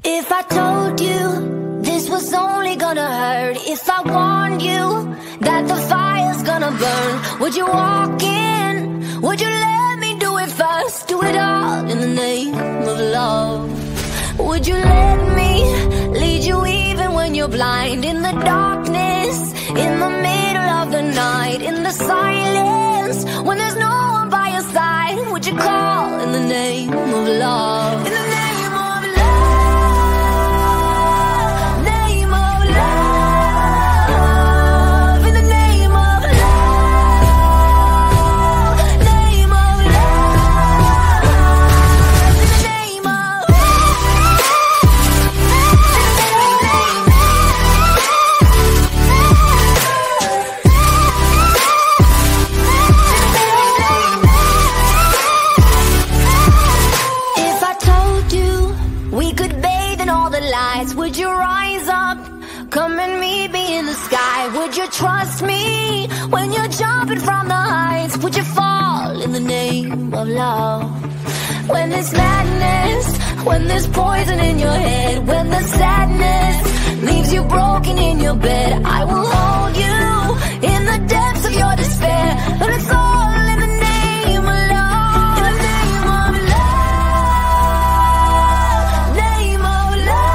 If I told you this was only gonna hurt, if I warned you that the fire's gonna burn, would you walk in? Would you let me do it first? Do it all in the name of love. Would you let me lead you even when you're blind? In the darkness, in the middle of the night, in the silence, when there's no one by your side, would you call in the name of love? In the name of love, name of love, in the name of love, name of love, in the name of If I told you we could bathe in all the lights, would you rise up, come and meet me in the sky? Would you trust me when you're jumping from the heights? Would you fall in the name of love? When there's madness, when there's poison in your head, when the sadness leaves you broken in your bed, I will hold you in the depths of your despair. But it's all in the name of love. In the name of love, name of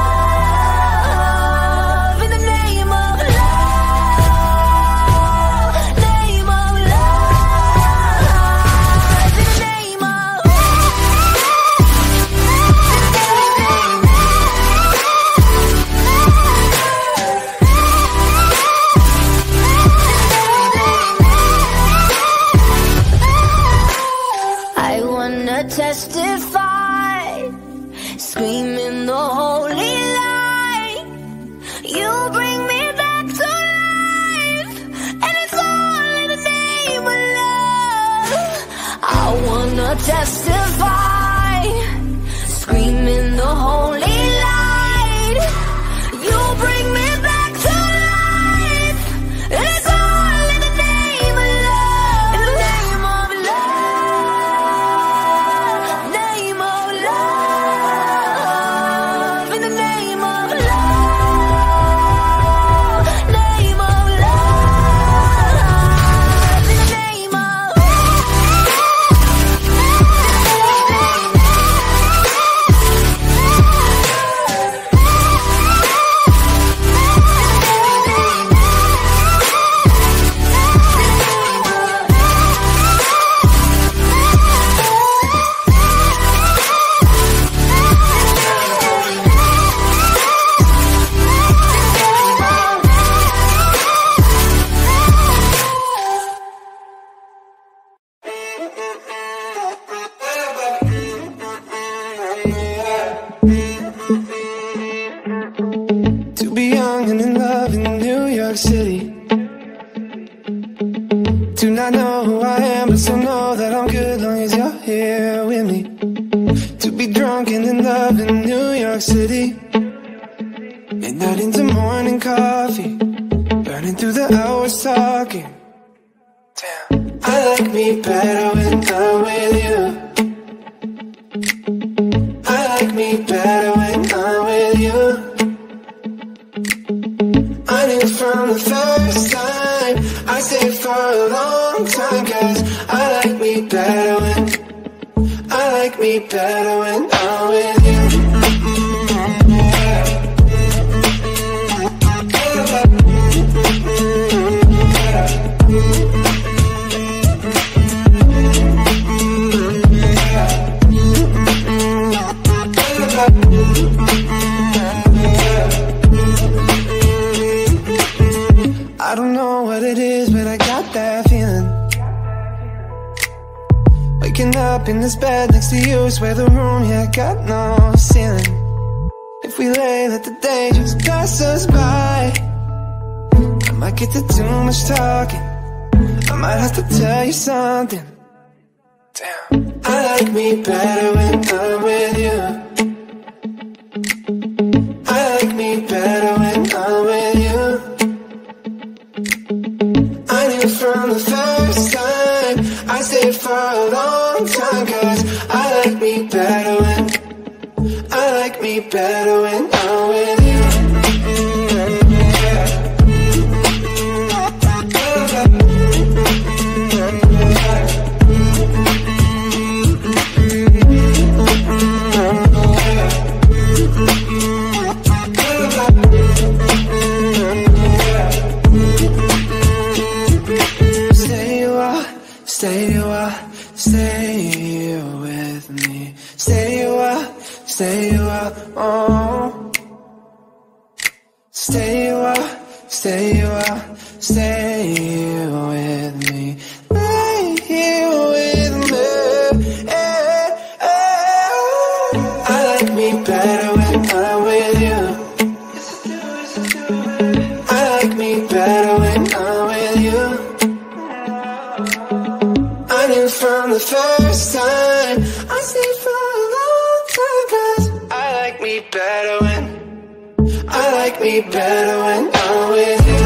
love, in the name of love, name of love, in the name of I wanna testify, screaming the holy light. You bring me back to life, and it's all in the name of love. I wanna testify, screaming the holy light. You bring me back to life, and it's all in the name of love. In the name of love, name of love, in the name of love, name of love, in the name of To be young and in love in New York City, to not know who I am but still know that I'm good long as you're here with me. To be drunk and in love in New York City, midnight into morning coffee, burning through the hours talking. Damn, I like me better when I'm with you. I like me better when I'm with you. I knew from the first time, I stayed for a long time, 'cause I like me better when I'm with you. I don't know what it is, but I got that feeling. Waking up in this bed next to you, swear the room, yeah, got no ceiling. If we lay, let the day just pass us by. I might get to too much talking, I might have to tell you something. Damn, I like me better when I'm with you. I like me better when I'm with you. I knew from the first time, I stayed for a long time, 'cause I like me better when me better when I'm with you. Stay with me. Stay a while, oh. Stay a while, stay with me. Lay here with me. I like me better when I'm with you. I like me better when I'm with you. I knew from the first time, I stayed for a long time, 'cause I like me better when I'm with you.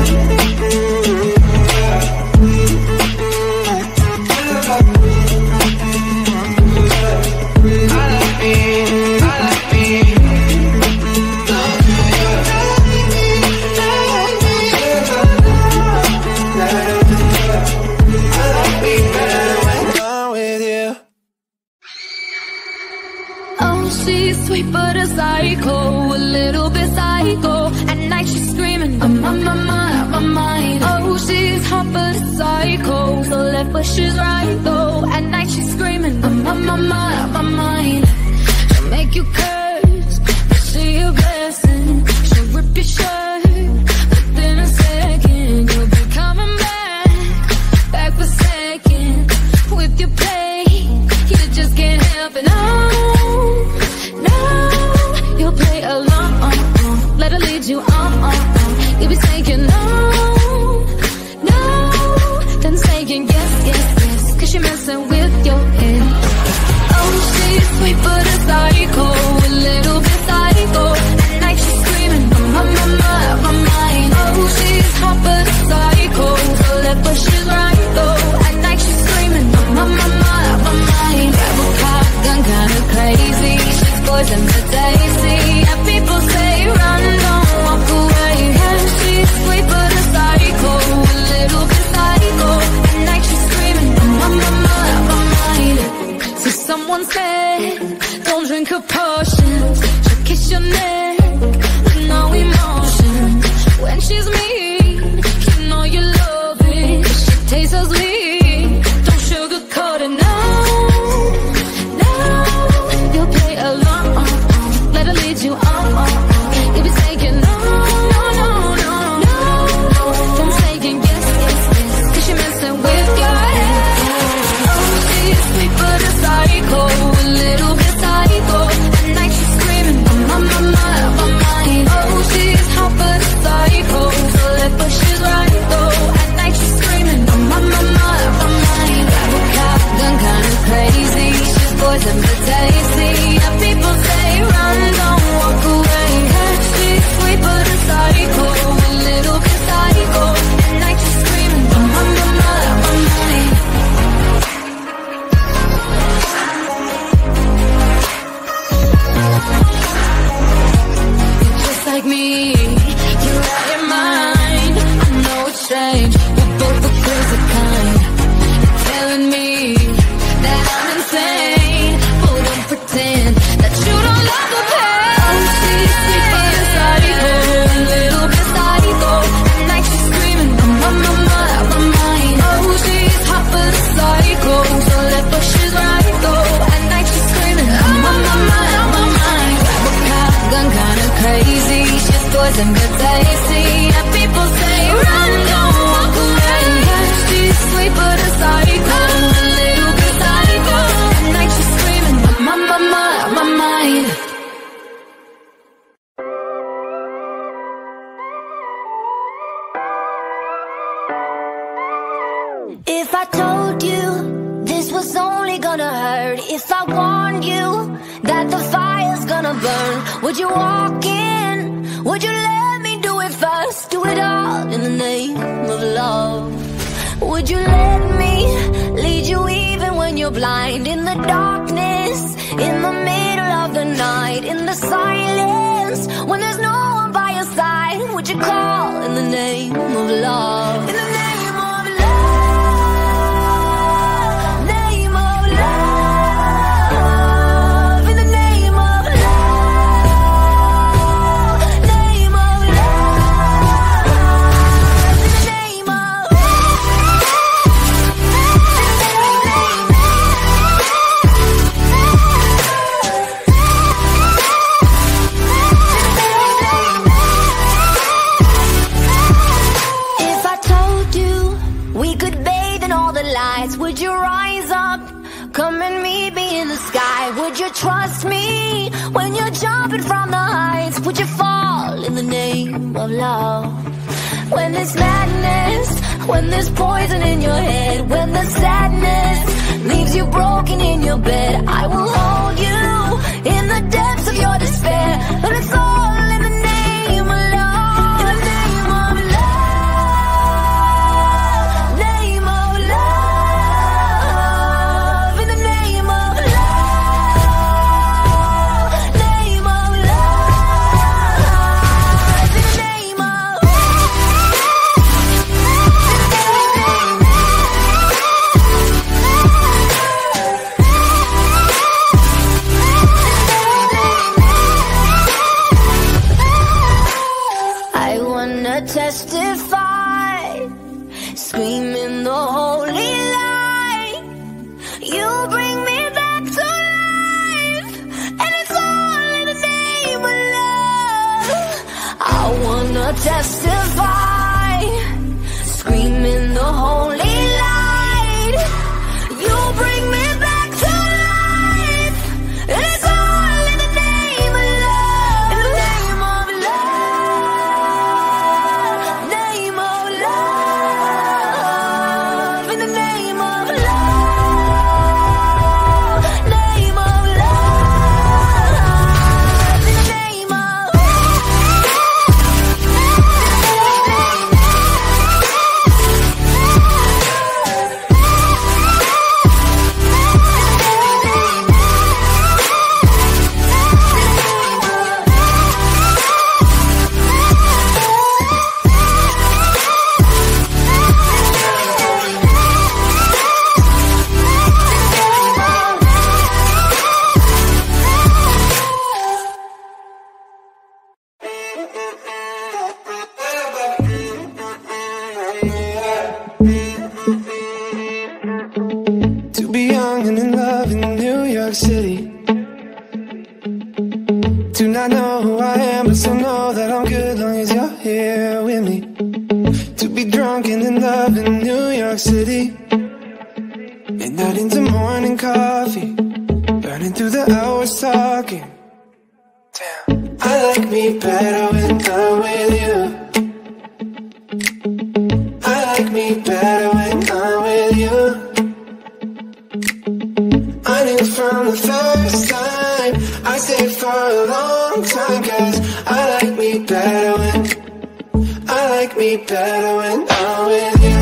She's sweet but a psycho, a little bit psycho. At night she's screaming, I'm on my mind. Oh, she's hot but a psycho, so left but she's right though. At night she's screaming, I'm on my mind. She'll make you curse, but she a blessing. She'll rip your shirt, within a second you'll be coming back for seconds. With your play, you just can't help it. You'll play along, let her lead you on. You'll be saying no, then saying yes, 'cause you're messing with your head. Oh, she's sweet but a psycho, a little bit psycho. At night she's screaming, I'm on my mind. Oh, she's hot but a psycho, so left but she's right though. At night she's screaming, I'm on my mind. Grab a pop gun, kinda crazy. She's poison but tasty. And people say run, don't walk away. And she's sweet but a psycho, a little bit psycho. At night she's screaming, I'm on my mind. See, someone said, don't drink her potions. She'll kiss your neck with no emotion. When she's mean, you know you love it. She tastes so sweet, don't sugarcoat it, no. You'll play along, let her lead you on. You'll be saying no, then saying yes, 'cause you're messing with your head. Oh, she's sweet but a psycho, a little bit psycho. At night she's screaming, I'm on my mind. Oh, she's hot but a psycho, so left but she's right though. At night she's screaming, I'm on my mind. Grab a cop gun, kinda crazy. She's poison but tasty. And people say run, don't walk away. She's sweet but a psycho, a little bit psycho. At night she's screaming, I'm on my mind. You're just like me, you're out your mind. I know it's strange, we're both the crazy kind. You're telling me that I'm insane, but don't pretend that you don't love the pain. Oh, she's sweet but a psycho, a little bit psycho. At night she's screaming, I'm on my mind. Oh, she's hot but a psycho, so left but she's right though. At night she's screaming, I'm on my mind. Grab a cop gun, kinda crazy. She's poison but tasty. And people say run, don't walk away. She's sweet but a psycho, a little bit psycho. At night she's screaming, I'm on my mind. If I told you this was only gonna hurt, if I warned you that the fire's gonna burn, would you walk in? Would you let me do it first? Do it all in the name of love. Would you let me lead you even when you're blind? In the darkness, in the middle of the night, in the silence love. In the name of love, name of love. In the name of love, name of love. In the name of would you rise up? Come and meet me in the sky. Would you trust me when you're jumping from the heights? Would you fall in the name of love? When there's madness, when there's poison in your head, when the sadness leaves you broken in your bed, I will hold you in the depths of your despair. And it's all in the name of love. In the name of love, name of love. In the name of love, name of love. In the name of I wanna testify, screaming the holy light. You bring me back to life, and it's all in the name of love. I wanna testify, screaming the holy light. You bring me back to life, and it's all in the name of love. In the name of love, name of love. In the name of love, name of love. In the name of To be young and in love in New York City. Do not know who I am, but still know that I'm good long as you're here with me. To be drunk and in love in New York City. Midnight into morning coffee, burning through the hours talking. Damn, I like me better when I'm with you. I like me better when I'm with you. I knew from the first time, I stayed for a long time, 'cause I like me better when I'm with you.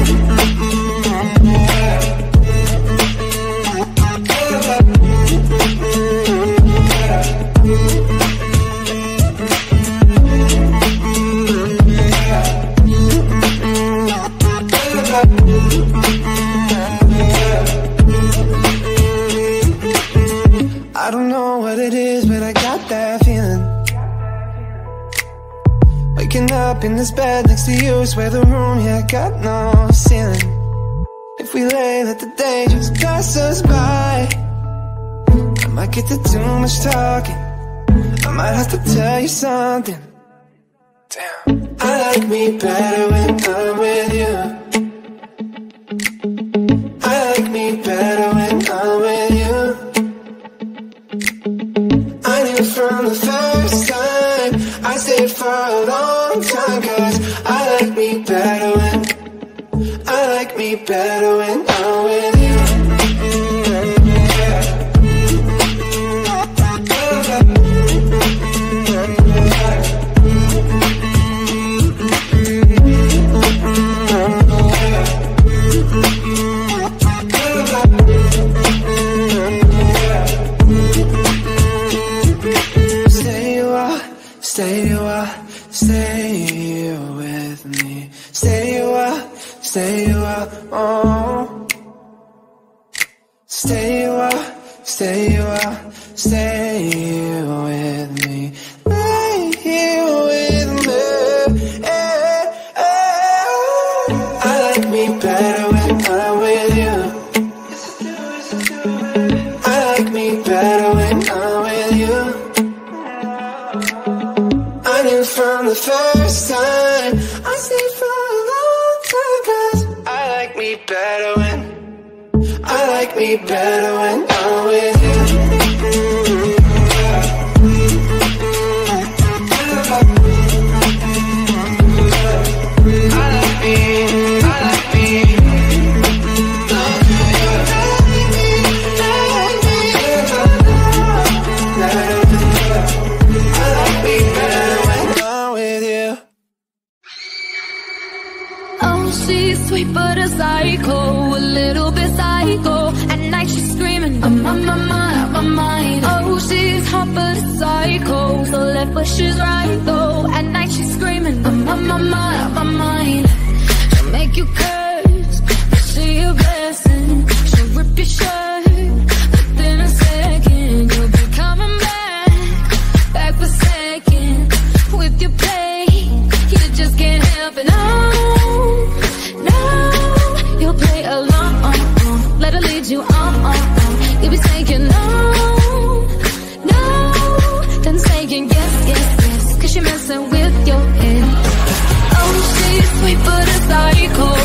I don't know what it is, but I got that feeling. Waking up in this bed next to you, swear the room, yeah, got no ceiling. If we lay, let the day just pass us by. I might get to too much talking, I might have to tell you something. Damn, I like me better when I'm with you. I like me better when I'm with you. I knew from the first time, I stayed for a long time, 'cause I like me better when I'm with you. stay a while, stay a while, stay here with me, lay here with me. I like me better when I'm with you. I like me better when I'm with you. I knew from the first time, I stayed for a long time, 'cause I like me better when, I like me better when I'm with you. She's sweet but a psycho, a little bit psycho. At night she's screaming, I'm on my mind, my mind. Oh, she's hot but a psycho, so left but she's right though. At night she's screaming, I'm on my mind, my mind. She'll make you curse, but she a blessing. She'll rip your shirt, within a second you'll be coming back for second. With your play, you just can't help it. You'll play along, let her lead you on. You'll be saying no, then saying yes, 'cause you're messing with your head. Oh, she's sweet but a psycho,